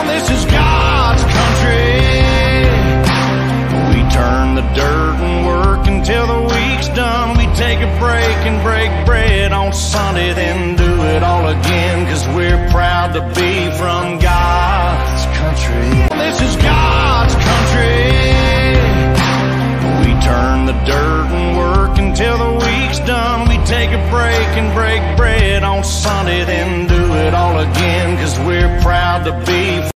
This is God's country. We turn the dirt and work until the week's done. We take a break and break bread on Sunday, then do it all again, 'cause we're proud to be from God's country. This is God's country. We turn the dirt and work until the week's done. We take a break and break bread on Sunday, then do it all again, 'cause we're proud to be